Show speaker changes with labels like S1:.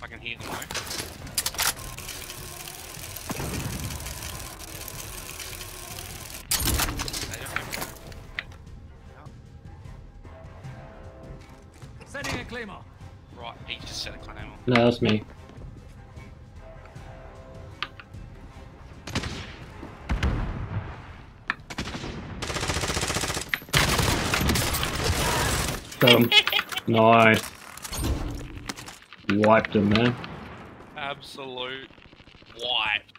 S1: I can hear them though.
S2: Setting a claymore.
S1: Right, he just set a claymore.
S3: No, that's me. Nice. Wiped him, man.
S1: Absolute wiped.